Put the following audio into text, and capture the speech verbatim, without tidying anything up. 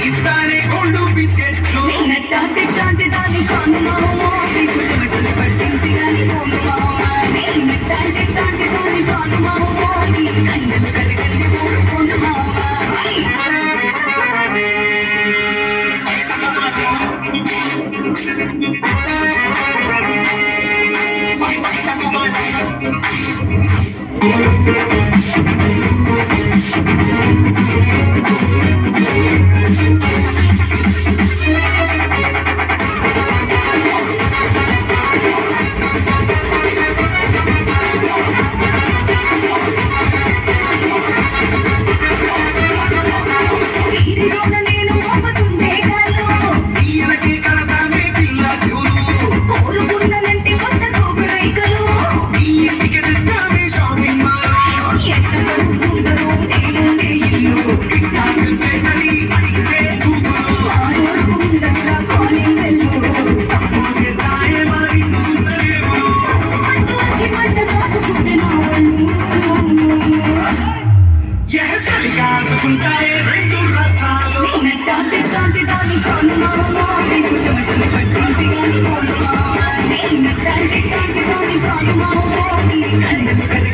ఇస్తానే గోల్డ్ బిస్కెట్లు నెట్టాంటి టాంటి దాని కాను మావా నీకు చెమటలు పట్టించి గాని పోను మావా నెట్టాంటి టాంటి దాని కాను మావా నీ కండలు కరగండి పోను మావా నెట్టాంటి టాంటి దాని కాను మావా నీకు చెమటలు పట్టించి గాని పోను మావా నెట్టాంటి టాంటి దాని కాను మావా నీ కండలు